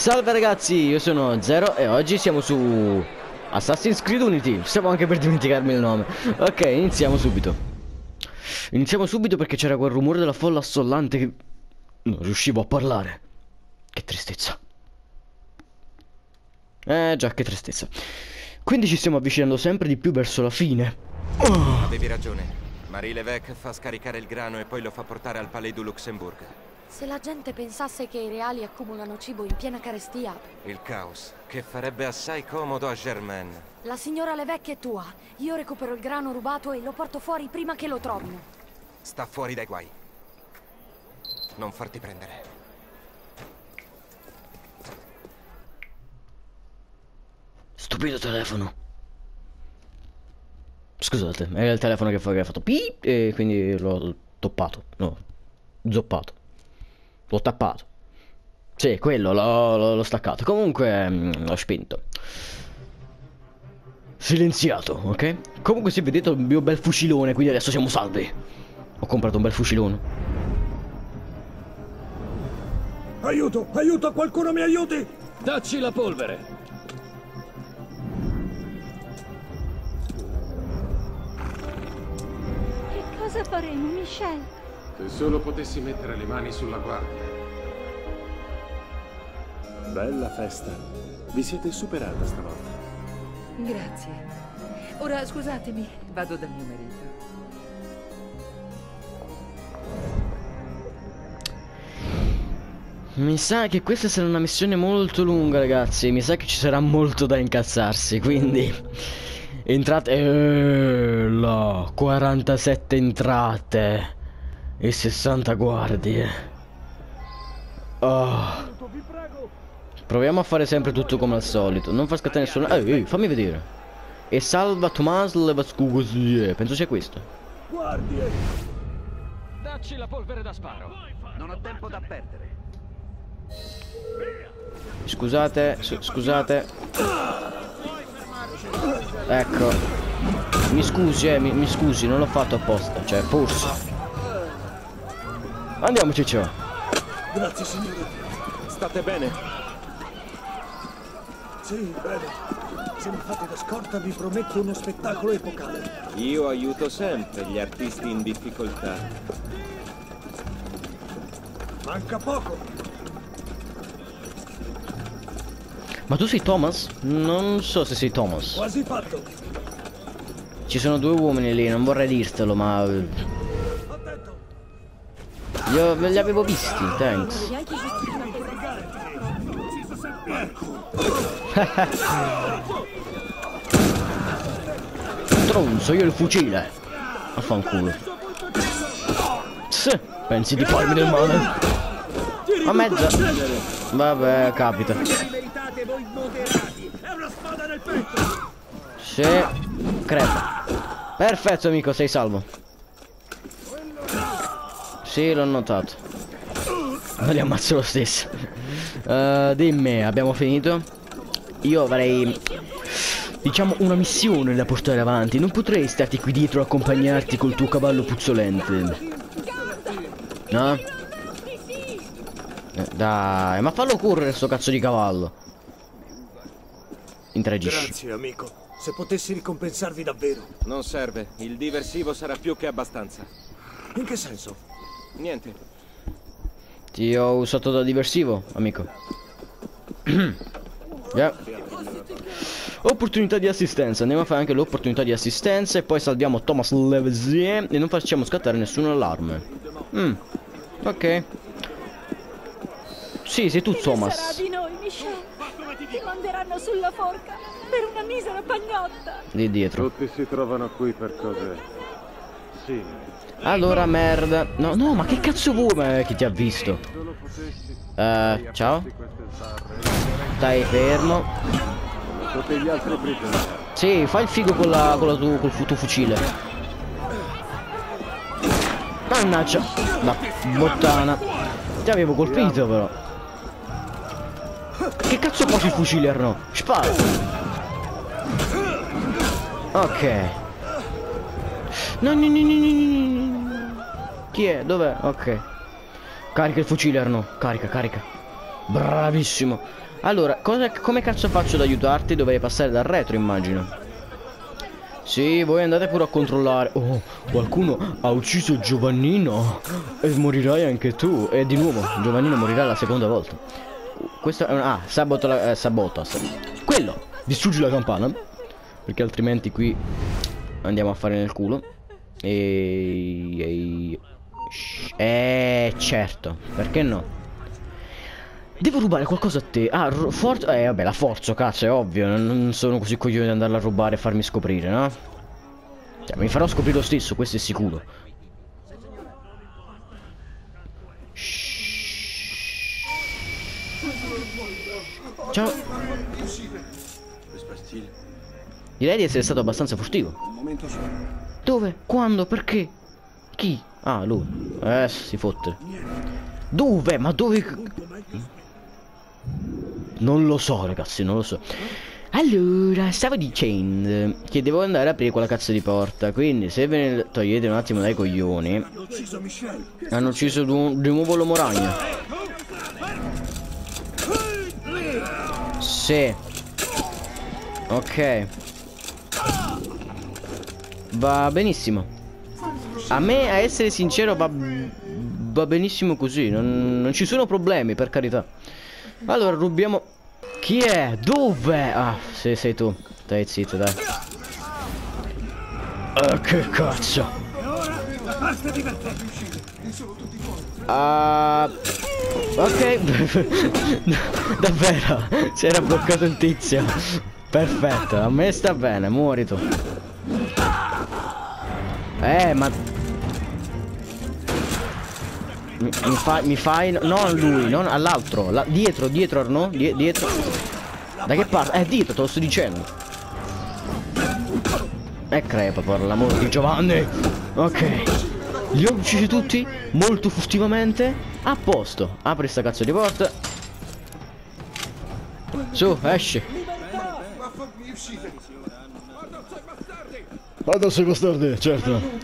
Salve ragazzi, io sono Zero e oggi siamo su Assassin's Creed Unity. Stavo anche per dimenticarmi il nome. Ok, iniziamo subito. Iniziamo subito perché c'era quel rumore della folla assollante che non riuscivo a parlare. Che tristezza. Già, che tristezza. Quindi ci stiamo avvicinando sempre di più verso la fine. Avevi ragione. Marie Levesque fa scaricare il grano e poi lo fa portare al Palais du Luxembourg. Se la gente pensasse che i reali accumulano cibo in piena carestia... Il caos, che farebbe assai comodo a Germaine. La signora Levesque è tua. Io recupero il grano rubato e lo porto fuori prima che lo trovino. Sta fuori dai guai. Non farti prendere. Stupido telefono. Scusate, era il telefono che ha fatto pip e quindi l'ho toppato. No, zoppato. L'ho tappato. Sì, quello, l'ho staccato. Comunque, l'ho spento. Silenziato, ok? Comunque se vedete il mio bel fucilone, quindi adesso siamo salvi. Ho comprato un bel fucilone. Aiuto, aiuto, qualcuno mi aiuti! Dacci la polvere! Che cosa faremo, Michel? Se solo potessi mettere le mani sulla guardia. Bella festa. Vi siete superata stavolta. Grazie. Ora scusatemi, vado dal mio marito. Mi sa che questa sarà una missione molto lunga, ragazzi. Mi sa che ci sarà molto da incazzarsi, quindi entrate là, 47 entrate e 60 guardie. Proviamo a fare sempre tutto come al solito. Non far scattare nessuno. Fammi vedere. E salva Tomás Levascugosie. Penso sia questo. Guardie! Dacci la polvere da sparo! Non ho tempo da perdere. Scusate, scusate. Ecco. Mi scusi, non l'ho fatto apposta. Cioè, forse. Andiamo, Ciccio. Grazie, signore. State bene? Sì, bene. Se mi fate da scorta vi prometto uno spettacolo epocale. Io aiuto sempre gli artisti in difficoltà. Manca poco. Ma tu sei Thomas? Non so se sei Thomas. Quasi fatto. Ci sono due uomini lì, non vorrei dirtelo, ma Attento. io li avevo visti, thanks. Stronzo, io il fucile. Affanculo. Pensi di farmi del male? A mezza. Vabbè, capita. Sì. Crepa. Perfetto, amico, sei salvo. Sì, l'ho notato. Ma li ammazzo lo stesso. Dimmi, abbiamo finito? Io avrei, diciamo, una missione da portare avanti. Non potrei starti qui dietro a accompagnarti col tuo cavallo puzzolente. No? Dai, ma fallo correre sto cazzo di cavallo. Interagisci. Grazie, amico. Se potessi ricompensarvi davvero. Non serve, il diversivo sarà più che abbastanza. In che senso? Niente. Ti ho usato da diversivo, amico. Yeah. Opportunità di assistenza. Andiamo a fare anche l'opportunità di assistenza e poi salviamo Thomas Levesque e non facciamo scattare nessun allarme. Ok. Sì, sei tu, Thomas. Sarà di noi, Michel. Ti manderanno sulla forca per una misera pagnotta. Lì dietro. Tutti si trovano qui per cose simili. Allora, merda. No, no, ma che cazzo vuoi? Chi ti ha visto? Ciao. Stai fermo. Tutti gli altri prigionieri. Sì, fai il figo con col tuo fucile. Mannaggia. La bottana. Ti avevo colpito però. Che cazzo posi il fucile, Arno? Spara. Ok. No, no, no, no, no. Chi è? Dov'è? Ok. Carica il fucile, Arno. Carica, carica. Bravissimo. Allora, come cazzo faccio ad aiutarti? Dovrei passare dal retro, immagino. Sì, voi andate pure a controllare. Oh, qualcuno ha ucciso Giovannino. E morirai anche tu. E di nuovo, Giovannino morirà la seconda volta. Questo è un... Ah, sabota. Quello, distruggi la campana. Perché altrimenti qui andiamo a fare nel culo. Certo, perché no? Devo rubare qualcosa a te. Ah, vabbè, la forza, cazzo, è ovvio. Non sono così coglione di andarla a rubare e farmi scoprire, no? Cioè, mi farò scoprire lo stesso, questo è sicuro. Ciao. Direi di essere stato abbastanza furtivo. Dove? Quando? Perché? Chi? Ah, lui. Si fotte. Dove? Ma dove? Non lo so, ragazzi, non lo so. Allora, stavo dicendo che devo andare a aprire quella cazzo di porta. Quindi se ve ne togliete un attimo dai coglioni. Hanno ucciso di nuovo l'uomo ragno. Sì. Ok. Va benissimo. A me, a essere sincero, va benissimo così. Non ci sono problemi, per carità. Allora, rubiamo... Chi è? Dove? Ah, sì, sei tu. Stai zitto, dai. Che cazzo? Ok. Davvero? Si era bloccato il tizio. Perfetto, a me sta bene, muori tu. Ma... Mi fai... Non lui, non all'altro. Dietro, Arno. Dietro. Da che parte? Dietro, te lo sto dicendo. Crepa, per l'amore di Giovanni. Ok. Li ho uccisi tutti, molto furtivamente. A posto. Apri sta cazzo di porta. Su, esci. Adesso i bastardi, certo.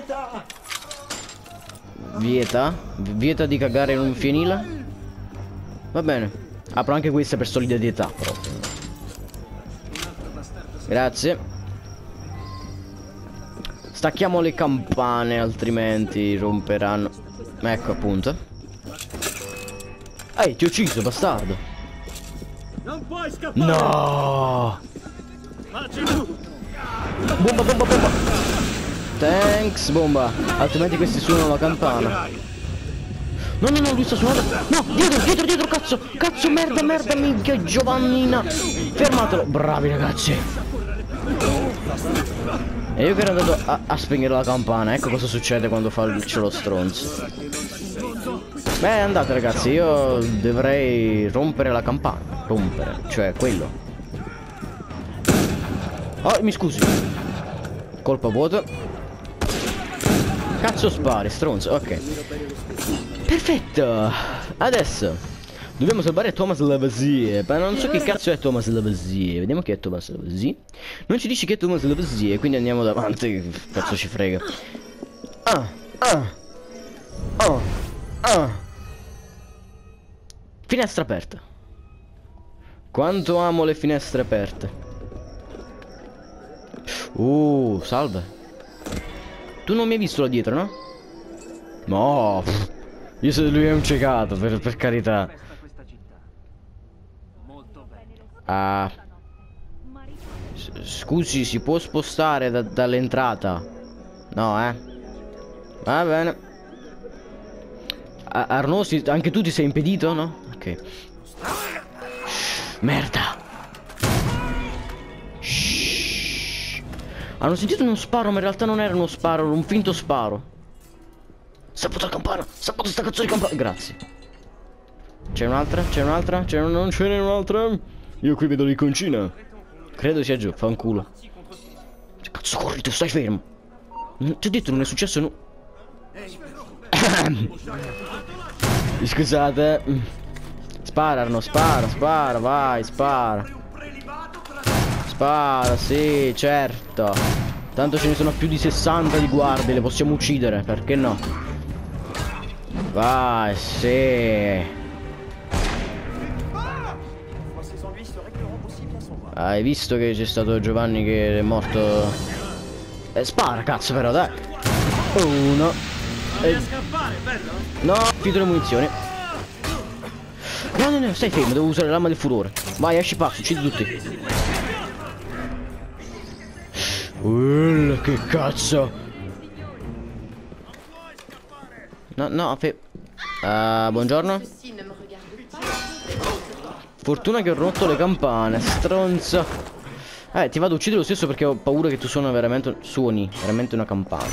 Vieta di cagare in un fienile. Va bene. Apro anche questa per solidarietà proprio. Grazie. Stacchiamo le campane, altrimenti romperanno. Ecco appunto. Ehi, ti ho ucciso, bastardo. Non puoi scappare. No. Bomba. Thanks, bomba. Altrimenti questi suonano la campana. No, lui sta suonando. No, dietro, cazzo. Cazzo, merda, minchia, Giovannina. Fermatelo. Bravi, ragazzi. E io che ero andato a spegnere la campana. Ecco cosa succede quando c'è lo stronzo. Beh, andate, ragazzi. Io dovrei rompere la campana. Rompere, cioè quello. Oh, mi scusi. Colpa vuota. Cazzo spari, stronzo, ok. Perfetto. Adesso dobbiamo salvare Thomas Lavoisier. Ma non so che cazzo è Thomas Lavoisier. Vediamo chi è Thomas Lavoisier. Non ci dici che è Thomas Lavoisier, quindi andiamo davanti. Cazzo ci frega. Finestra aperta. Quanto amo le finestre aperte. Salve. Tu non mi hai visto là dietro, no? No, io so lui è un ciecato, per carità. Scusi, si può spostare dall'entrata? No, va bene. Arno, anche tu ti sei impedito, no? Ok. Merda. Hanno sentito uno sparo, ma in realtà non era uno sparo, era un finto sparo. Saputo la campana, saputo sta cazzo di campana. Grazie. C'è un'altra? Non ce n'è un'altra? Io qui vedo l'iconcina. Credo sia giù, fa un culo. Cazzo, corri, tu stai fermo. Ti ho detto, non è successo Scusate. Sparano, spara, vai, spara. Spara, sì, certo. Tanto ce ne sono più di 60 di guardie, le possiamo uccidere, perché no? Vai, sì. Hai visto che c'è stato Giovanni che è morto? Spara, cazzo, però, dai. Uno. No, finito le munizioni. No, stai fermo, devo usare l'arma del furore. Vai, esci pazzo, uccidi tutti. Che cazzo. No, buongiorno. Fortuna che ho rotto le campane, stronzo. Ti vado a uccidere lo stesso perché ho paura che tu suoni veramente una campana.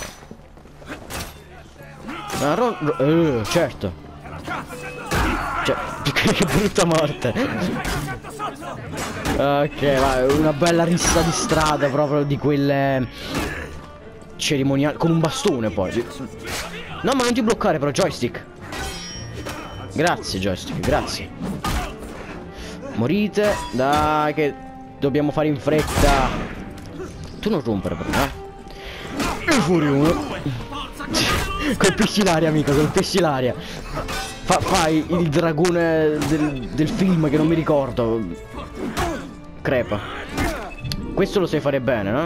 Certo. Cioè, che brutta morte. Ok, vai, una bella rissa di strada proprio di quelle cerimoniali. Con un bastone poi. No, ma non ti bloccare però, joystick. Grazie, joystick, grazie. Morite, dai che dobbiamo fare in fretta. Tu non rompere però, E fuori uno. Colpisci l'aria, amico, colpisci l'aria. Fai il dragone del film che non mi ricordo. Crepa. Questo lo sai fare bene, no?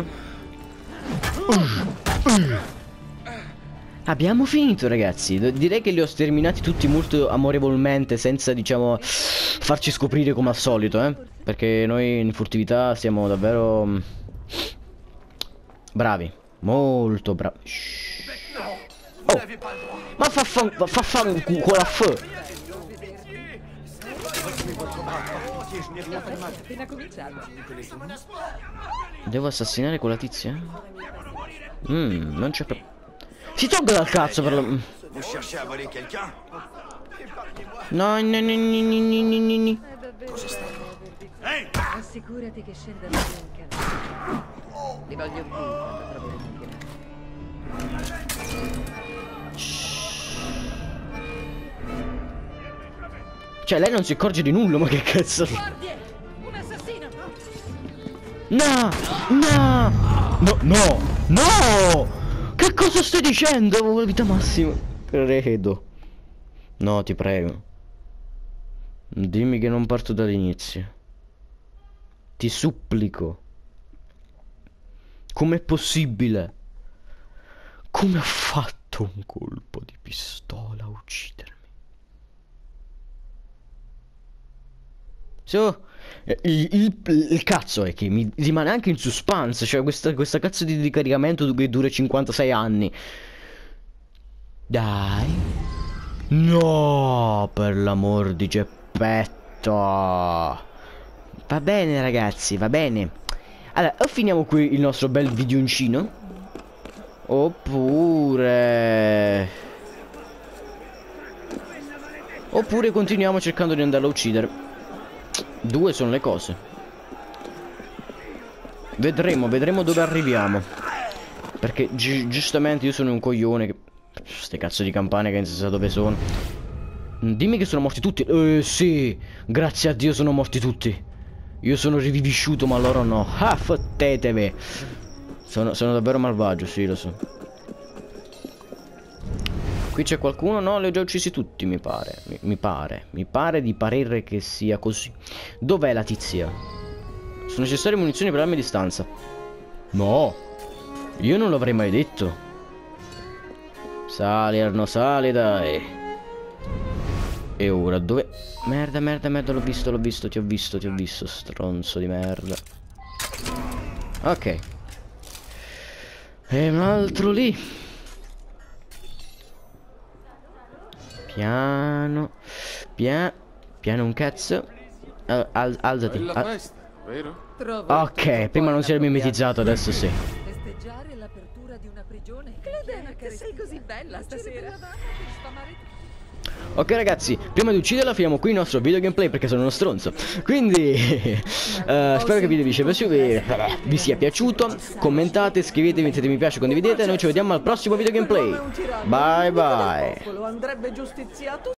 Abbiamo finito, ragazzi. Direi che li ho sterminati tutti molto amorevolmente, senza, diciamo, farci scoprire come al solito, Perché noi in furtività siamo davvero bravi. Molto bravi. Oh, ma fa fare con la f. Devo assassinare quella tizia? Non c'è per... Si tolga dal cazzo per lo... No. Cosa sta? Assicurati che scenda da un canale. Li voglio qui quando troveremo il Cioè lei non si accorge di nulla, ma che cazzo. Guardie! Un assassino! No! Che cosa stai dicendo? Vita massima. Credo. No, ti prego. Dimmi che non parto dall'inizio. Ti supplico. Com'è possibile? Come ha fatto un colpo di pistola a uccidermi? Il cazzo è che mi rimane anche in suspense. Cioè questa cazzo di caricamento che dura 56 anni. Dai. No, per l'amor di Geppetto. Va bene, ragazzi, va bene. Allora, o finiamo qui il nostro bel videoncino, oppure continuiamo cercando di andarlo a uccidere. Due sono le cose. Vedremo dove arriviamo. Perché giustamente io sono un coglione che... Ste cazzo di campane che non si sa dove sono. Dimmi che sono morti tutti. Sì, grazie a Dio sono morti tutti. Io sono rivissuto ma loro no. Ah, fottetevi. Sono davvero malvagio, sì, lo so. Qui c'è qualcuno? No, li ho già uccisi tutti, mi pare. Mi pare di parere che sia così. Dov'è la tizia? Sono necessarie munizioni per armi a distanza. No, io non l'avrei mai detto. Sali, Arno, sali, dai. E ora dove? Merda, l'ho visto, ti ho visto, stronzo di merda. Ok. E un altro lì. Piano un cazzo. Alzati. Ok, prima non si era mimetizzato, adesso sì. Festeggiare l'apertura di una prigione. Claudine, che sei così bella stasera. Ok ragazzi, prima di ucciderla finiamo qui il nostro video gameplay perché sono uno stronzo. Quindi spero che il video vi sia piaciuto. Commentate, iscrivetevi, mettete mi piace, condividete. Noi ci vediamo al prossimo video gameplay. Bye bye.